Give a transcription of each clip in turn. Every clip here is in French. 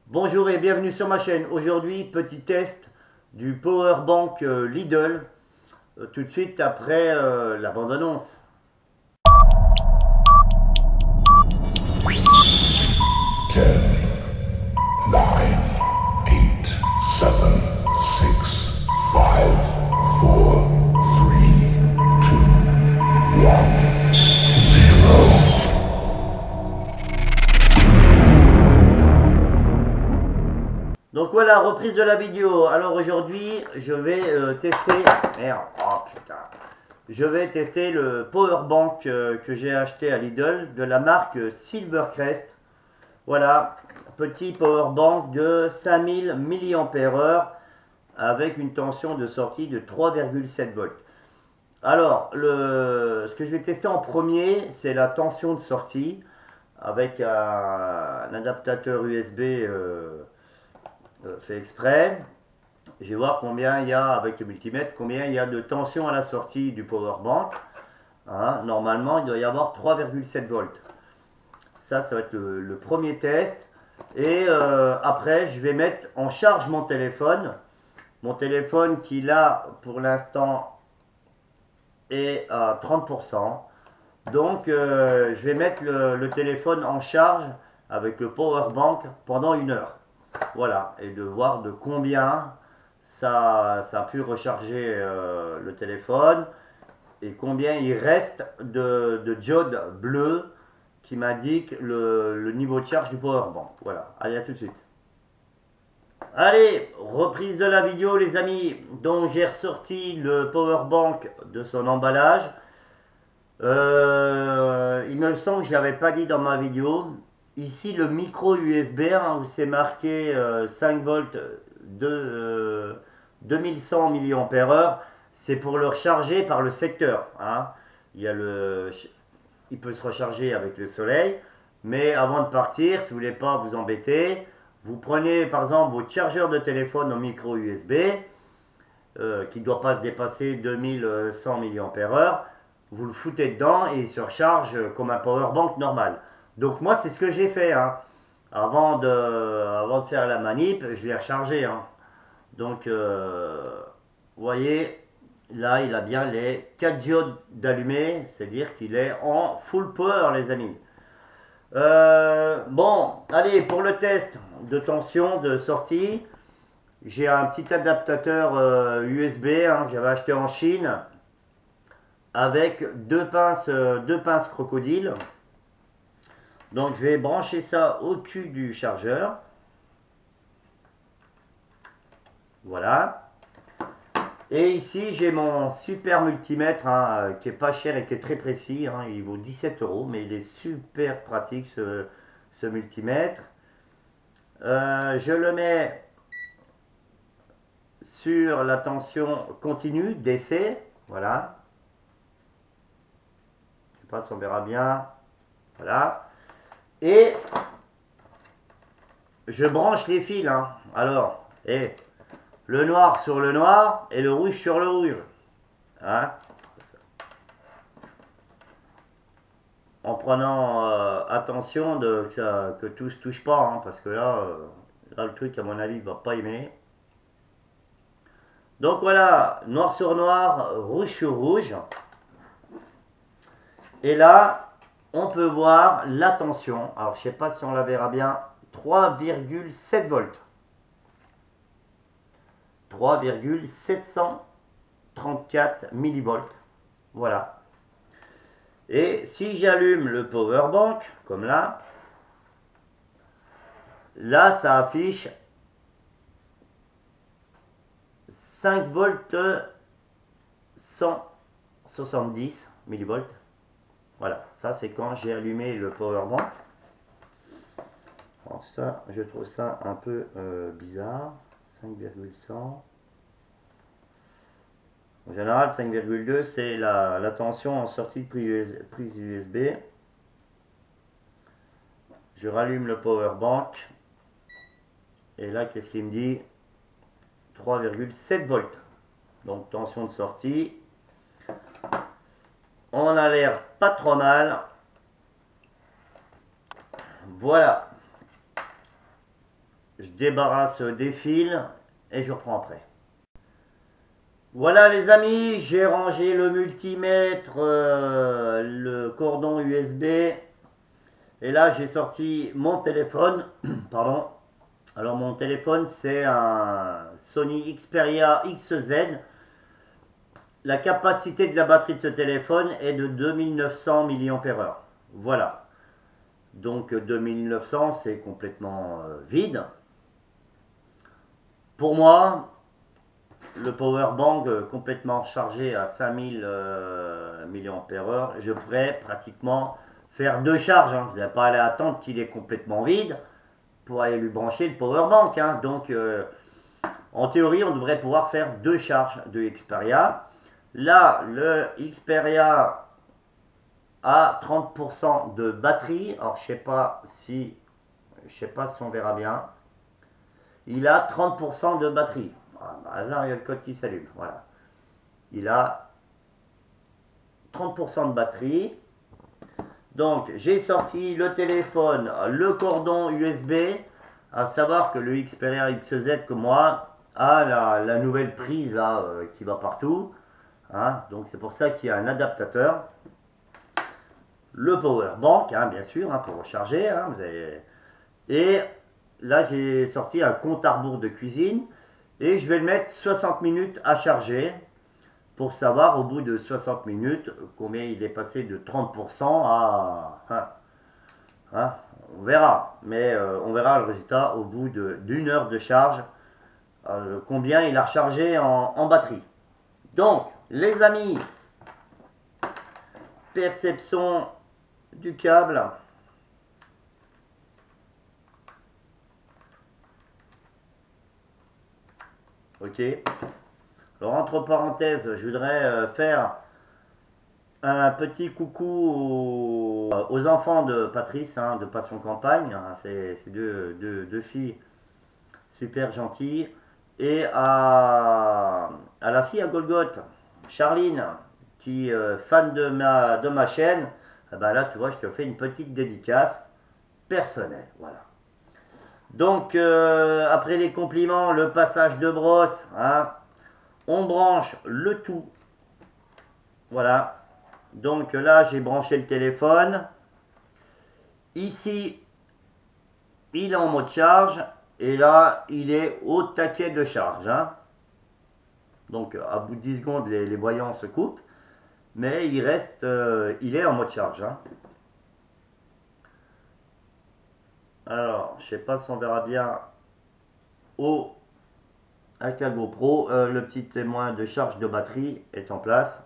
Bonjour et bienvenue sur ma chaîne. Aujourd'hui, petit test du Powerbank Lidl, tout de suite après la bande-annonce. 10, 9, 8, 7, 6, 5, 4, 3, 2, 1, 0. Donc voilà, reprise de la vidéo. Alors aujourd'hui, je vais tester... Merde, oh putain. Je vais tester le Powerbank que j'ai acheté à Lidl de la marque Silvercrest. Voilà, petit Powerbank de 5000 mAh avec une tension de sortie de 3,7 volts. Alors, ce que je vais tester en premier, c'est la tension de sortie avec un adaptateur USB fait exprès. Je vais voir combien il y a, avec le multimètre, combien il y a de tension à la sortie du powerbank. Hein, normalement, il doit y avoir 3,7 volts. Ça va être le premier test. Et après, je vais mettre en charge mon téléphone. Mon téléphone qui là, pour l'instant, est à 30%. Donc, je vais mettre le téléphone en charge avec le power bank pendant 1 heure. Voilà, et de voir de combien ça a pu recharger le téléphone et combien il reste de diode bleue qui m'indique le niveau de charge du power bank. Voilà, allez, à tout de suite. Allez, reprise de la vidéo les amis. Donc j'ai ressorti le power bank de son emballage. Il me semble que je ne l'avais pas dit dans ma vidéo. Ici, le micro USB, hein, où c'est marqué 5 volts de 2100 mAh, c'est pour le recharger par le secteur. Hein. Il peut se recharger avec le soleil, mais avant de partir, si vous ne voulez pas vous embêter, vous prenez par exemple votre chargeur de téléphone au micro USB, qui ne doit pas dépasser 2100 mAh. Vous le foutez dedans et il se recharge comme un powerbank normal. Donc moi c'est ce que j'ai fait. Hein. Avant de faire la manip, je l'ai rechargé. Hein. Donc vous voyez, là il a bien les 4 diodes d'allumé, c'est-à-dire qu'il est en full power les amis. Bon, allez pour le test de tension de sortie. J'ai un petit adaptateur USB hein, que j'avais acheté en Chine avec deux pinces crocodile. Donc je vais brancher ça au cul du chargeur. Voilà. Et ici j'ai mon super multimètre hein, qui est pas cher et qui est très précis. Hein, il vaut 17 €, mais il est super pratique ce multimètre. Je le mets sur la tension continue DC. Voilà. Je sais pas si on verra bien. Voilà. Et je branche les fils. Hein. Alors, le noir sur le noir et le rouge sur le rouge. Hein. En prenant attention que tout se touche pas. Hein, parce que là, le truc, à mon avis, il va pas aimer. Donc voilà, noir sur noir, rouge sur rouge. Et là, on peut voir la tension. Alors, je sais pas si on la verra bien. 3,7 volts. 3,734 millivolts. Voilà. Et si j'allume le power bank, comme là, ça affiche 5 volts 170 millivolts. Voilà, ça c'est quand j'ai allumé le power bank. Alors ça, je trouve ça un peu bizarre. 5,100. En général, 5,2 c'est la tension en sortie de prise USB. Je rallume le power bank. Et là, qu'est-ce qu'il me dit? 3,7 volts. Donc tension de sortie. On a l'air pas trop mal. Voilà. je débarrasse des fils et je reprends après. Voilà les amis, j'ai rangé le multimètre, le cordon USB et là j'ai sorti mon téléphone. Pardon. Alors mon téléphone c'est un Sony Xperia XZ. La capacité de la batterie de ce téléphone est de 2900 mAh. Voilà. Donc 2900 c'est complètement vide. Pour moi, le powerbank complètement chargé à 5000 mAh, je pourrais pratiquement faire deux charges. Hein. Vous n'allez pas aller attendre qu'il est complètement vide pour aller lui brancher le powerbank. Hein. Donc en théorie, on devrait pouvoir faire deux charges de Xperia. Là, le Xperia a 30% de batterie. Alors, je sais pas si on verra bien. Il a 30% de batterie. Par hasard, il y a le code qui s'allume. Voilà. Il a 30% de batterie. Donc, j'ai sorti le téléphone, le cordon USB. À savoir que le Xperia XZ, comme moi, a la nouvelle prise là qui va partout. Hein, donc c'est pour ça qu'il y a un adaptateur. Le power bank, hein, bien sûr, hein, pour recharger. Hein, vous avez... Et là, j'ai sorti un compte à rebours de cuisine. Et je vais le mettre 60 minutes à charger. Pour savoir au bout de 60 minutes combien il est passé de 30% à... Hein, on verra. Mais on verra le résultat au bout d'une heure de charge. Combien il a rechargé en batterie. Donc, les amis, perception du câble. Ok. Alors, entre parenthèses, je voudrais faire un petit coucou aux enfants de Patrice, hein, de Passion Campagne. Hein, c'est deux filles super gentilles. Et à la fille à Golgoth, Charline, qui est fan de ma chaîne, eh ben là tu vois je te fais une petite dédicace personnelle. Voilà. Donc après les compliments, le passage de brosse, hein, on branche le tout. Voilà. Donc là j'ai branché le téléphone. Ici il est en mode charge. Et là, il est au taquet de charge. Hein. Donc, à bout de 10 secondes, les voyants se coupent. Mais il reste, il est en mode charge. Hein. Alors, je sais pas si on verra bien avec la GoPro. Le petit témoin de charge de batterie est en place.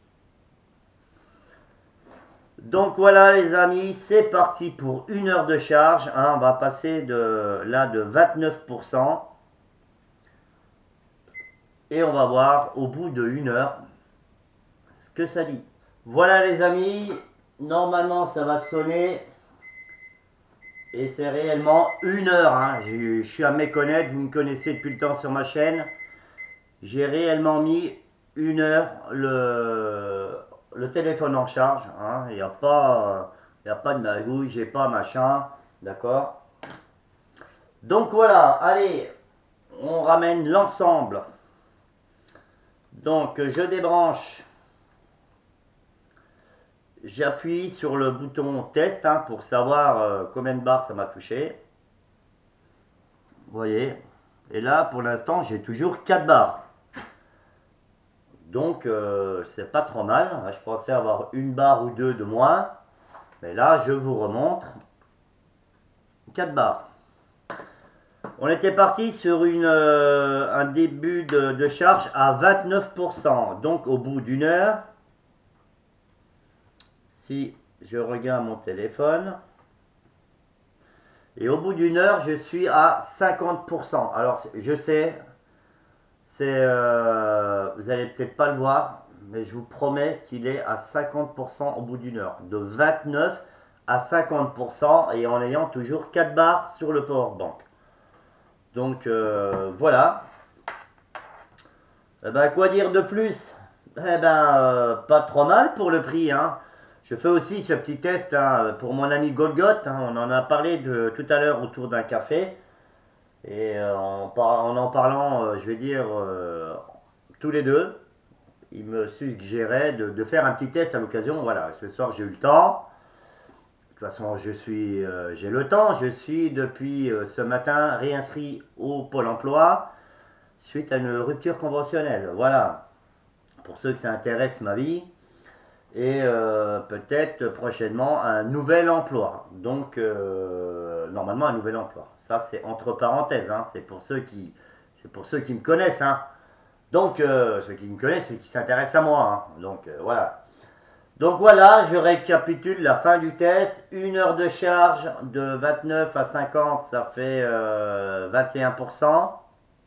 Donc voilà les amis, c'est parti pour une heure de charge. Hein, on va passer de 29%. Et on va voir au bout de une heure ce que ça dit. Voilà les amis, normalement ça va sonner. Et c'est réellement une heure. Hein. Je suis à méconnaître, vous me connaissez depuis le temps sur ma chaîne. J'ai réellement mis une heure le téléphone en charge. Hein. Il n'y a pas de magouille, j'ai pas machin. D'accord. Donc voilà, allez, on ramène l'ensemble. Donc je débranche. J'appuie sur le bouton test hein, pour savoir combien de barres ça m'a touché. Vous voyez. Et là pour l'instant j'ai toujours 4 barres. Donc c'est pas trop mal. Je pensais avoir une barre ou deux de moins. Mais là je vous remontre 4 barres. On était parti sur un début de charge à 29%. Donc au bout d'une heure, si je regarde mon téléphone, et au bout d'une heure, je suis à 50%. Alors je sais, vous allez peut-être pas le voir, mais je vous promets qu'il est à 50% au bout d'une heure. De 29 à 50% et en ayant toujours 4 barres sur le powerbank. Donc voilà. Eh ben, quoi dire de plus? Eh ben, pas trop mal pour le prix. Hein. Je fais aussi ce petit test hein, pour mon ami Golgoth. Hein. On en a parlé tout à l'heure autour d'un café. Et en en parlant, je vais dire, tous les deux, il me suggérait de faire un petit test à l'occasion. Voilà, ce soir j'ai eu le temps. De toute façon, j'ai le temps. Je suis depuis ce matin réinscrit au Pôle emploi suite à une rupture conventionnelle. Voilà, pour ceux que ça intéresse ma vie. Et peut-être prochainement un nouvel emploi. Donc, normalement, un nouvel emploi. Ça, c'est entre parenthèses. Hein, c'est pour ceux qui me connaissent. Hein. Donc, ceux qui me connaissent et qui s'intéressent à moi. Hein. Donc, voilà. Donc voilà, je récapitule la fin du test. 1 heure de charge de 29 à 50, ça fait 21%.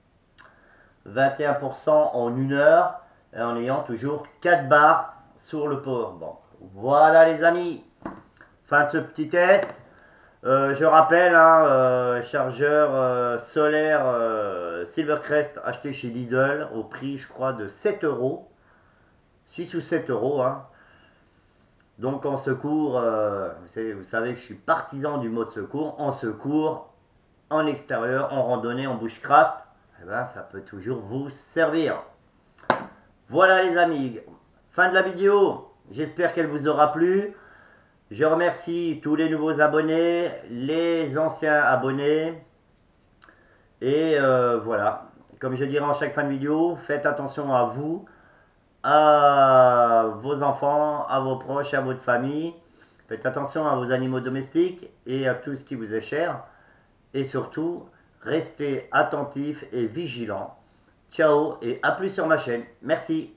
21% en 1 heure, et en ayant toujours 4 barres sur le powerbank. Voilà les amis, fin de ce petit test. Je rappelle, hein, chargeur solaire Silvercrest acheté chez Lidl au prix, je crois, de 7 euros. 6 ou 7 euros. Hein. Donc en secours, vous savez que je suis partisan du mode secours. En secours, en extérieur, en randonnée, en bushcraft, eh ben, ça peut toujours vous servir. Voilà les amis, fin de la vidéo. J'espère qu'elle vous aura plu. Je remercie tous les nouveaux abonnés, les anciens abonnés. Et voilà, comme je dirais en chaque fin de vidéo, faites attention à vous, à vos enfants, à vos proches, à votre famille. Faites attention à vos animaux domestiques et à tout ce qui vous est cher. Et surtout, restez attentifs et vigilants. Ciao et à plus sur ma chaîne. Merci.